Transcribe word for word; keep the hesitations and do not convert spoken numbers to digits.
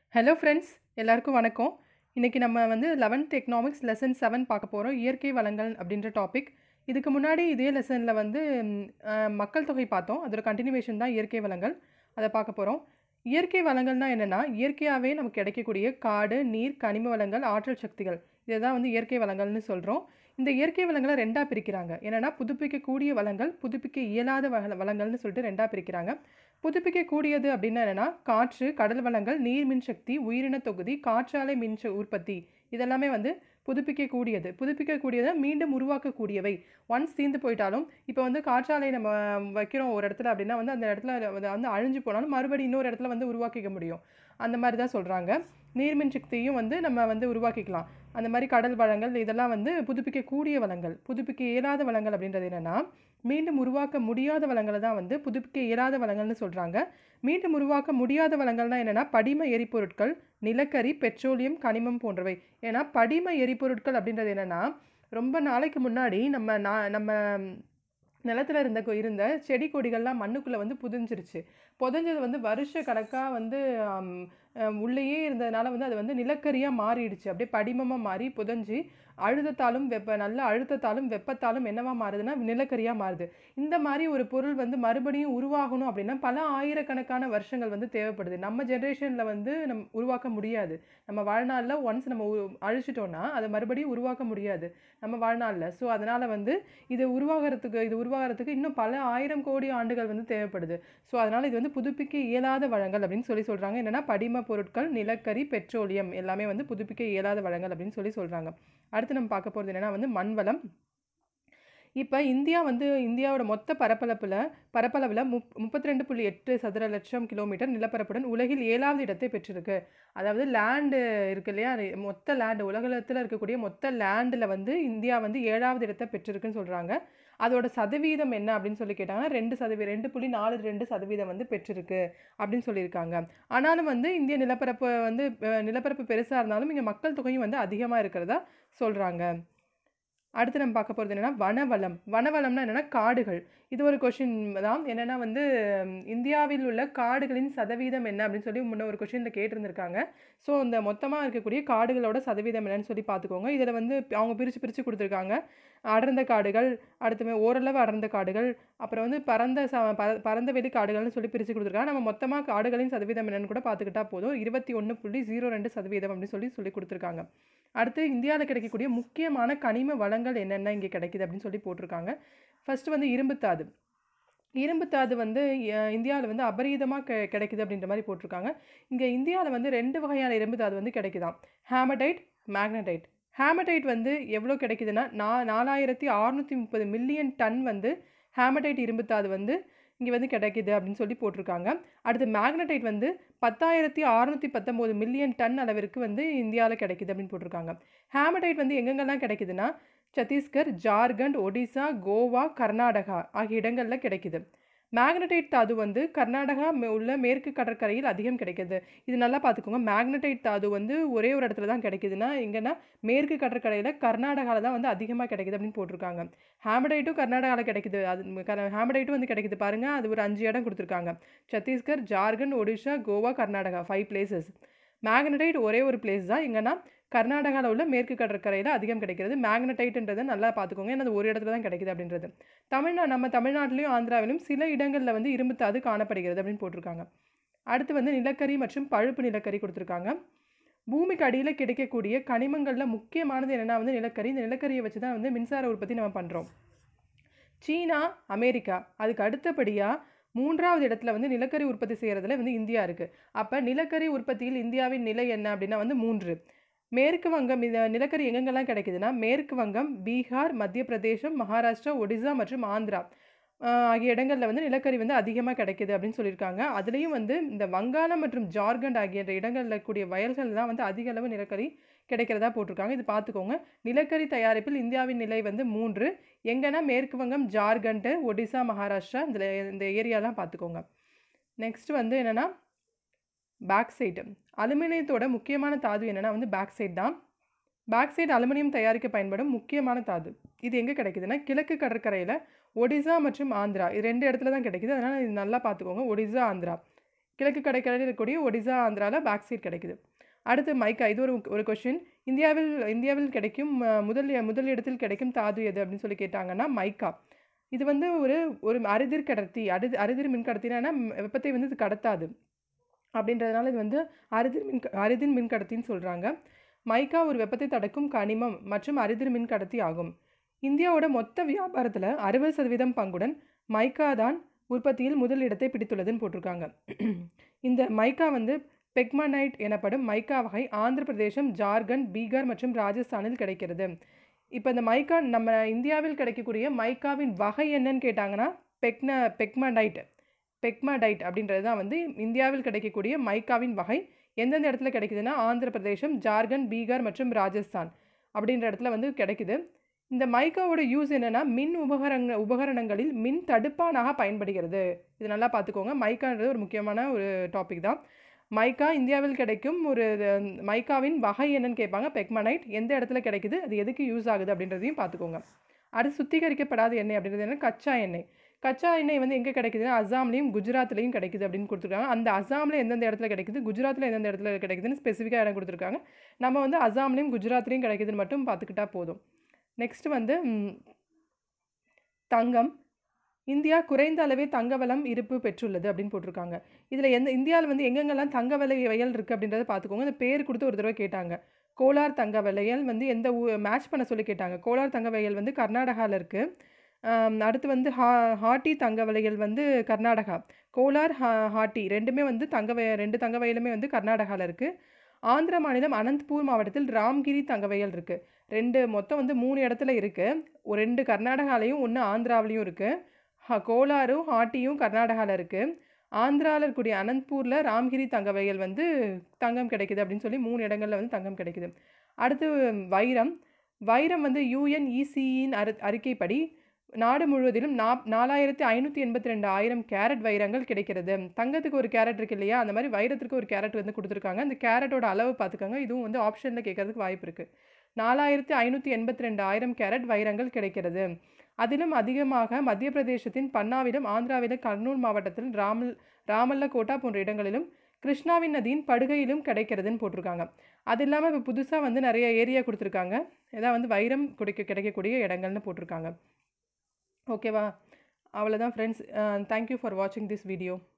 Hello friends, எல்லாருக்கும் வணக்கம். இன்னைக்கு நம்ம வந்து லெவன்த் எக்கனாமிக்ஸ் லெசன் செவன் பார்க்க போறோம். இயற்கை வளங்கள் அப்படின்ற டாபிக். இதுக்கு முன்னாடி இதே லெசன்ல வந்து ம், அ, மக்கள் தொகை பார்த்தோம். அதோட கண்டினியூவேஷன் தான் இயற்கை வளங்கள். அதை பார்க்க போறோம். இயற்கை வளங்கள்னா என்னன்னா, இயற்கையாகவே நமக்கு கிடைக்கக்கூடிய காடு, நீர், கனிம வளங்கள், ஆற்றல் சக்திகள். இதை தான் வந்து இயற்கை வளங்கள்னு சொல்றோம். இந்த இயற்கை வளங்களை ரெண்டா பிரிக்கிறாங்க. என்னன்னா, புதுப்பிக்கக்கூடிய வளங்கள், புதுப்பிக்க இயலாத வள- வளங்கள்னு சொல்லிட்டு ரெண்டா பிரிக்கிறாங்க. புதுப்பிக்கக்கூடியது அப்படின்னா என்னன்னா, காற்று, கடல் வளங்கள், நீர் மின்சக்தி, உயிரின தொகுதி, காற்றாலை மின் ச- உற்பத்தி இதெல்லாமே வந்து புதுப்பிக்கக்கூடியது. புதுப்பிக்கக்கூடியதை மீண்டும் உருவாக்கக்கூடியவை. ஒன்ஸ் தீர்ந்து போயிட்டாலும், இப்போ வந்து காற்றாலை நம்ம வைக்கிறோம் ஒரு இடத்துல அப்படின்னா வந்து அந்த இடத்துல அது வந்து அழிஞ்சு போனாலும் மறுபடியும் இன்னொரு இடத்துல வந்து உருவாக்கிக்க முடியும். அந்த மாதிரி தான் சொல்கிறாங்க. நீர்மின் சக்தியும் வந்து நம்ம வந்து உருவாக்கிக்கலாம். அந்த மாதிரி கடல் வளங்கள் இதெல்லாம் வந்து புதுப்பிக்கக்கூடிய வளங்கள். புதுப்பிக்க இயலாத வளங்கள் அப்படின்றது என்னன்னா, மீண்டும் உருவாக்க முடியாத வளங்களை தான் வந்து புதுப்பிக்க இயலாத வளங்கள்னு சொல்கிறாங்க. மீண்டும் உருவாக்க முடியாத வளங்கள்னா என்னென்னா, படிம எரிபொருட்கள், நிலக்கரி, பெட்ரோலியம், கனிமம் போன்றவை. ஏன்னா படிம எரிபொருட்கள் அப்படின்றது என்னென்னா, ரொம்ப நாளைக்கு முன்னாடி நம்ம நா- நம்ம நிலத்துல இருந்த கொ- இருந்த செடி கொடிகள்லாம் மண்ணுக்குள்ள வந்து புதைஞ்சிருச்சு. புதைஞ்சது வந்து வருஷ கணக்கா வந்து ஆம், அஹ், உள்ளேயே இருந்ததுனால வந்து அது வந்து நிலக்கரியா மாறிடுச்சு. அப்படியே படிமமா மாறி புதைஞ்சு அழுத்தத்தாலும் வெப்ப நல்ல அழுத்தத்தாலும் வெப்பத்தாலும் என்னவா மாறுதுன்னா நிலக்கரியா மாறுது. இந்த மாதிரி ஒரு பொருள் வந்து மறுபடியும் உருவாகணும் அப்படின்னா பல ஆயிரக்கணக்கான வருஷங்கள் வந்து தேவைப்படுது. நம்ம ஜெனரேஷன்ல வந்து நம்ம உருவாக்க முடியாது. நம்ம வாழ்நாளில் ஒன்ஸ் நம்ம உ- அழிச்சிட்டோம்னா அதை மறுபடியும் உருவாக்க முடியாது நம்ம வாழ்நாளில். ஸோ அதனால வந்து இது உருவாகிறதுக்கு இது உருவாகிறதுக்கு இன்னும் பல ஆயிரம் கோடி ஆண்டுகள் வந்து தேவைப்படுது. ஸோ அதனால இது வந்து புதுப்பிக்க இயலாத வளங்கள் அப்படின்னு சொல்லி சொல்றாங்க. என்னன்னா படிம பொருட்கள், நிலக்கரி, பெட்ரோலியம் எல்லாமே வந்து புதுப்பிக்க இயலாத வளங்கள் அப்படின்னு சொல்லி சொல்றாங்க. அடுத்து நம்ம பார்க்க போகிறது என்னன்னா வந்து மண்வளம். இப்போ இந்தியா வந்து இந்தியாவோட மொத்த பரப்பளப்புல பரப்பளவில் முப் முப்பத்தி ரெண்டு புள்ளி எட்டு சதுர லட்சம் கிலோமீட்டர் நிலப்பரப்புடன் உலகில் ஏழாவது இடத்தை பெற்றிருக்கு. அதாவது லேண்டு இருக்கு இல்லையா, அது மொத்த லேண்டு உலகத்தில் இருக்கக்கூடிய மொத்த லேண்டில் வந்து இந்தியா வந்து ஏழாவது இடத்தை பெற்றிருக்குன்னு சொல்கிறாங்க. அதோட சதவீதம் என்ன அப்படின்னு சொல்லி கேட்டாங்கன்னா ரெண்டு சதவீதம் ரெண்டு புள்ளி நாலு ரெண்டு சதவீதம் வந்து பெற்றிருக்கு அப்படின்னு சொல்லியிருக்காங்க. ஆனாலும் வந்து இந்திய நிலப்பரப்பு வந்து அஹ், நிலப்பரப்பு பெருசாக இருந்தாலும் இங்கே மக்கள் தொகையும் வந்து அதிகமாக இருக்கிறதா சொல்கிறாங்க. அடுத்து நம்ம பார்க்க போகிறது என்னன்னா வனவளம். வனவளம்னா என்னன்னா காடுகள். இது ஒரு கொஷின் தான். என்னன்னா வந்து ம், இந்தியாவில் உள்ள காடுகளின் சதவீதம் என்ன அப்படின்னு சொல்லி முன்ன ஒரு கொஷினில் கேட்டிருந்திருக்காங்க. ஸோ இந்த மொத்தமாக இருக்கக்கூடிய காடுகளோட சதவீதம் என்னன்னு சொல்லி பார்த்துக்கோங்க. இதில் வந்து அவங்க பிரித்து பிரித்து கொடுத்துருக்காங்க. அடர்ந்த காடுகள், அடுத்து ஓரளவு அடர்ந்த காடுகள், அப்புறம் வந்து பரந்த ச பர- பரந்த வெளி காடுகள்னு சொல்லி பிரித்து கொடுத்துருக்காங்க. நம்ம மொத்தமாக காடுகளின் சதவீதம் என்னன்னு கூட பார்த்துக்கிட்டா போதும். இருபத்தி ஒன்று புள்ளி ஜீரோ ரெண்டு சதவீதம் அப்படின்னு சொல்லி சொல்லி கொடுத்துருக்காங்க. அடுத்து இந்தியாவில் கிடைக்கக்கூடிய முக்கியமான கனிம வளங்கள் என்னென்ன இங்கே கிடைக்குது அப்படின்னு சொல்லி போட்டிருக்காங்க. ஃபர்ஸ்ட் வந்து இரும்புத்தாது. இரும்புத்தாது வந்து இந்தியாவில் வந்து அபரீதமாக கெ கிடைக்குது அப்படின்ற மாதிரி போட்டிருக்காங்க. இங்கே இந்தியாவில் வந்து ரெண்டு வகையான இரும்புத்தாது வந்து கிடைக்குதாம். Haematite, magnetite. ஹேமடைட் வந்து எவ்வளோ கிடைக்குதுன்னா நா நாலாயிரத்தி அறுநூற்றி முப்பது மில்லியன் டன் வந்து ஹேமடைட் இரும்புத்தாது வந்து இங்கே வந்து கிடைக்குது அப்படின்னு சொல்லி போட்டிருக்காங்க. அடுத்து மேக்னடைட் வந்து பத்தாயிரத்தி அறுநூற்றி பத்தொம்போது மில்லியன் டன் அளவிற்கு வந்து இந்தியாவில் கிடைக்குது அப்படின்னு போட்டிருக்காங்க. ஹேமடைட் வந்து எங்கெங்கெல்லாம் கிடைக்குதுன்னா சத்தீஸ்கர், ஜார்க்கண்ட், ஒடிசா, கோவா, கர்நாடகா ஆகிய இடங்களில் கிடைக்குது. மேக்னடைட் தாது வந்து கர்நாடகா மே- உள்ள மேற்கு கடற்கரையில் அதிகம் கிடைக்குது. இது நல்லா பார்த்துக்கோங்க. மேக்னடைட் தாது வந்து ஒரே ஒரு இடத்துல தான் கிடைக்குதுன்னா எங்கன்னா மேற்கு கடற்கரையில் கர்நாடகாவில் தான் வந்து அதிகமாக கிடைக்குது அப்படின்னு போட்டிருக்காங்க. ஹேமடைட்டும் கர்நாடகாவில் கிடைக்குது. அது ஹேமடைட்டும் வந்து கிடைக்குது பாருங்க. அது ஒரு அஞ்சு இடம் கொடுத்துருக்காங்க. Chhattisgarh, Jharkhand, Odisha, Goa, Karnataka five places. Magnetite ஒரே ஒரு பிளேஸ் தான் எங்கன்னா கர்நாடகாவில் உள்ள மேற்கு கடற்கரையில் அதிகம் கிடைக்கிறது. மேக்னடைட்ன்றதை நல்லா பார்த்துக்கோங்க. ஏன்னா அது ஒரு இடத்துல தான் கிடைக்குது அப்படின்றது. தமிழ்நாடு நம்ம தமிழ்நாட்டிலையும் ஆந்திராவிலும் சில இடங்களில் வந்து இரும்புத்தாது காணப்படுகிறது அப்படின்னு போட்டிருக்காங்க. அடுத்து வந்து நிலக்கரி மற்றும் பழுப்பு நிலக்கரி கொடுத்துருக்காங்க. பூமிக்கு அடியில் கிடைக்கக்கூடிய கனிமங்களில் முக்கியமானது என்னென்னா வந்து நிலக்கரி. இந்த நிலக்கரியை வச்சு தான் வந்து மின்சார உற்பத்தி நம்ம பண்ணுறோம். சீனா, அமெரிக்கா அதுக்கு அடுத்தபடியாக மூன்றாவது இடத்துல வந்து நிலக்கரி உற்பத்தி செய்கிறதுல வந்து இந்தியா இருக்குது. அப்போ நிலக்கரி உற்பத்தியில் இந்தியாவின் நிலை என்ன அப்படின்னா வந்து மூன்று. மேற்கு வங்கம் இந்த நிலக்கரி எங்கெங்கெல்லாம் கிடைக்குதுன்னா மேற்கு வங்கம், பீகார், மத்திய பிரதேசம், மகாராஷ்டிரா, ஒடிசா மற்றும் ஆந்திரா ஆஹ் ஆகிய இடங்களில் வந்து நிலக்கரி வந்து அதிகமாக கிடைக்குது அப்படின்னு சொல்லியிருக்காங்க. அதுலேயும் வந்து இந்த வங்காளம் மற்றும் ஜார்க்கண்ட் ஆகிய இடங்களில் கூடிய வயல்கள் தான் வந்து அதிக அளவு நிலக்கரி கிடைக்கிறதா போட்டிருக்காங்க. இது பார்த்துக்கோங்க. நிலக்கரி தயாரிப்பில் இந்தியாவின் நிலை வந்து மூன்று. எங்கன்னா மேற்கு வங்கம், ஜார்க்கண்ட், ஒடிசா, மகாராஷ்டிரா இந்த இந்த ஏரியாலாம் பார்த்துக்கோங்க. நெக்ஸ்ட் வந்து என்னென்னா பேக்சைட். அலுமினியத்தோட முக்கியமான தாது என்னென்னா வந்து பேக்சைட் தான். பேக்சைட் அலுமினியம் தயாரிக்க பயன்படும் முக்கியமான தாது. இது எங்கே கிடைக்குதுன்னா கிழக்கு கடற்கரையில் ஒடிசா மற்றும் ஆந்திரா இது ரெண்டு இடத்துல தான் கிடைக்குது. அதனால் இது நல்லா பார்த்துக்கோங்க. ஒடிசா, ஆந்திரா கிழக்கு கடற்கரையில் இருக்கக்கூடிய ஒடிசா, ஆந்திராவில் பாக்சைட் கிடைக்குது. அடுத்து மைக்கா. இது ஒரு ஒரு கொஸ்டின். இந்தியாவில் இந்தியாவில் கிடைக்கும் அஹ், முதல் முதல் இடத்தில் கிடைக்கும் தாது எது அப்படின்னு சொல்லி கேட்டாங்கன்னா மைக்கா. இது வந்து ஒரு ஒரு அரிதிர் கடத்தி அரிது அரிதிர் மின் கடத்தினா வெப்பத்தை வந்து இது கடத்தாது அப்படின்றதுனால இது வந்து அரிதிர் மின் அரிதிர் மின் கடத்தின்னு சொல்கிறாங்க. மைக்கா ஒரு வெப்பத்தை தடுக்கும் கனிமம் மற்றும் அரிதிர் மின் கடத்தி ஆகும். இந்தியாவோட மொத்த வியாபாரத்தில் அறுபது சதவீதம் பங்குடன் மைக்கா தான் உற்பத்தியில் முதல் இடத்தை பிடித்துள்ளதுன்னு போட்டிருக்காங்க. இந்த மைக்கா வந்து பெக்மனைட் எனப்படும் மைக்கா வகை ஆந்திர பிரதேசம், ஜார்க்கண்ட், பீகார் மற்றும் ராஜஸ்தானில் கிடைக்கிறது. இப்போ இந்த மைக்கா நம்ம இந்தியாவில் கிடைக்கக்கூடிய மைக்காவின் வகை என்னன்னு கேட்டாங்கன்னா பெக்ன பெக்மனைட் பெக்மடைட் அப்படின்றது தான் வந்து இந்தியாவில் கிடைக்கக்கூடிய மைக்காவின் வகை. எந்தெந்த இடத்துல கிடைக்குதுன்னா ஆந்திர பிரதேசம், ஜார்க்கண்ட், பீகார் மற்றும் ராஜஸ்தான் அப்படின்ற இடத்துல வந்து கிடைக்குது. இந்த மைக்காவோட யூஸ் என்னென்னா மின் உபகரண உபகரணங்களில் மின் தடுப்பானாக பயன்படுகிறது. இது நல்லா பார்த்துக்கோங்க. மைக்கான்றது ஒரு முக்கியமான ஒரு டாபிக் தான். மைக்கா இந்தியாவில் கிடைக்கும் ஒரு மைக்காவின் வகை என்னன்னு கேட்பாங்க. பெக்மனைட் எந்த இடத்துல கிடைக்குது, அது எதுக்கு யூஸ் ஆகுது அப்படின்றதையும் பார்த்துக்கோங்க. அடுத்து சுத்திகரிக்கப்படாத எண்ணெய் அப்படின்றது என்ன, கச்சா எண்ணெய். கச்சா எண்ணெய் வந்து எங்கே கிடைக்குதுன்னா அசாம்லேயும் குஜராத்லேயும் கிடைக்குது அப்படின்னு கொடுத்துருக்காங்க. அந்த அசாமில் எந்தெந்த இடத்துல கிடைக்குது, குஜராத்தில் எந்தெந்த இடத்துல கிடைக்குதுன்னு ஸ்பெசிஃபிக்காக இடம் கொடுத்துருக்காங்க. நம்ம வந்து அசாம்லேயும் குஜராத்லேயும் கிடைக்குதுன்னு மட்டும் பார்த்துக்கிட்டா போதும். நெக்ஸ்ட் வந்து தங்கம். இந்தியா குறைந்த அளவே தங்க வளம் இருப்பு பெற்றுள்ளது அப்படின்னு போட்டிருக்காங்க. இதில் எந்த இந்தியாவில் வந்து எங்கெங்கெல்லாம் தங்க விலை வயல் இருக்குது அப்படின்றத பார்த்துக்கோங்க. இந்த பேர் கொடுத்து ஒரு தடவை கேட்டாங்க. கோலார் தங்க வயல் வந்து எந்த ஊ மேட்ச் பண்ண சொல்லி கேட்டாங்க. கோலார் தங்க வயல் வந்து கர்நாடகாவில் இருக்குது. அடுத்து வந்து ஹா ஹாட்டி தங்க வயல் வந்து கர்நாடகா. கோலார் ஹா ஹாட்டி ரெண்டுமே வந்து தங்க வய ரெண்டு தங்க வயலுமே வந்து கர்நாடகாவில் இருக்குது. ஆந்திர மாநிலம் அனந்த்பூர் மாவட்டத்தில் ராம்கிரி தங்க வயல் இருக்குது. ரெண்டு மொத்தம் வந்து மூணு இடத்துல இருக்குது. ஒரு ரெண்டு கர்நாடகாலையும் ஒன்று ஆந்திராவிலையும் இருக்குது. ஹ கோலாரும் ஹாட்டியும் கர்நாடகாவில் இருக்குது. ஆந்திராவில் இருக்கக்கூடிய அனந்த்பூரில் ராம்கிரி தங்க வயல் வந்து தங்கம் கிடைக்குது அப்படின்னு சொல்லி மூணு இடங்களில் வந்து தங்கம் கிடைக்குது. அடுத்து வைரம். வைரம் வந்து யுஎன்இசியின் அறி அறிக்கைப்படி நாடு முழுவதிலும் நா நாலாயிரத்தி ஐநூற்றி எண்பத்தி ரெண்டு ஆயிரம் கேரட் வைரங்கள் கிடைக்கிறது. தங்கத்துக்கு ஒரு கேரட் இருக்கு இல்லையா, அந்த மாதிரி வைரத்திற்கு ஒரு கேரட் வந்து கொடுத்துருக்காங்க. அந்த கேரட்டோட அளவு பார்த்துக்கோங்க. இதுவும் வந்து ஆப்ஷனில் கேட்கறதுக்கு வாய்ப்பு இருக்குது. நாலாயிரத்தி ஐநூற்றி எண்பத்தி ரெண்டு ஆயிரம் கேரட் வைரங்கள் கிடைக்கிறது. அதிலும் அதிகமாக மத்திய பிரதேசத்தின் பன்னாவிலும், ஆந்திராவிலும், கர்னூல் மாவட்டத்தில் ராமல் ராமல்லகோட்டா போன்ற இடங்களிலும், கிருஷ்ணாவின் நதியின் படுகையிலும் கிடைக்கிறதுன்னு போட்டிருக்காங்க. அது இல்லாமல் இப்போ புதுசாக வந்து நிறைய ஏரியா கொடுத்துருக்காங்க. இதான் வந்து வைரம் கிடைக்க கிடைக்கக்கூடிய இடங்கள்னு போட்டிருக்காங்க. ஓகேவா? அவ்வளோதான் ஃப்ரெண்ட்ஸ். தேங்க்யூ ஃபார் வாட்சிங் திஸ் வீடியோ.